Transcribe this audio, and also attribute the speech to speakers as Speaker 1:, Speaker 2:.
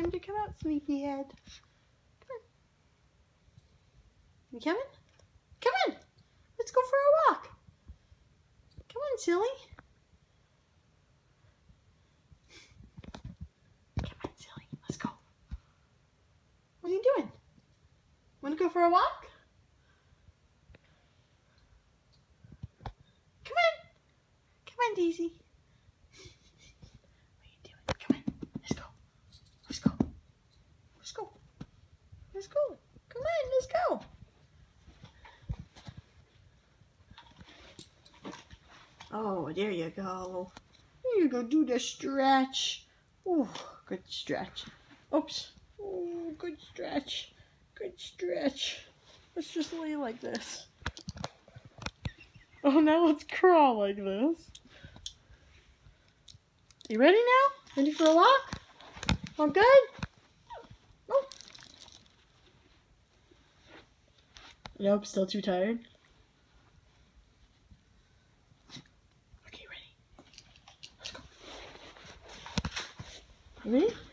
Speaker 1: Time to come out, sleepyhead. Come on. You coming? Come on. Let's go for a walk. Come on, silly. Come on, silly. Let's go. What are you doing? Want to go for a walk? Come on. Come on, Daisy. What are you doing? Come on. Let's go. Let's go. Let's go. Let's go. Come on, let's go. Oh, there you go. There you go. Do the stretch. Oh, good stretch. Oops. Oh, good stretch. Good stretch. Let's just lay like this. Oh, now let's crawl like this. You ready now? Ready for a walk? All good? Oh. Nope, still too tired. Okay, ready? Let's go. Ready?